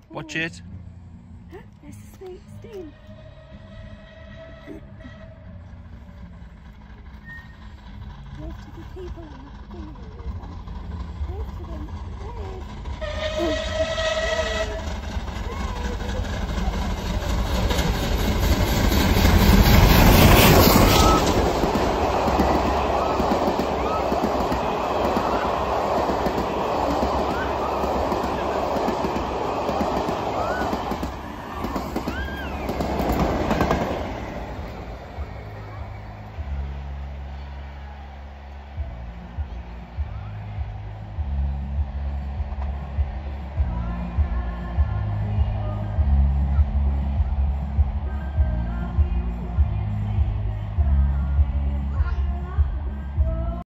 Watch it. There's the sweet steam. Wave to the people on the thing. Wave to them. Wave.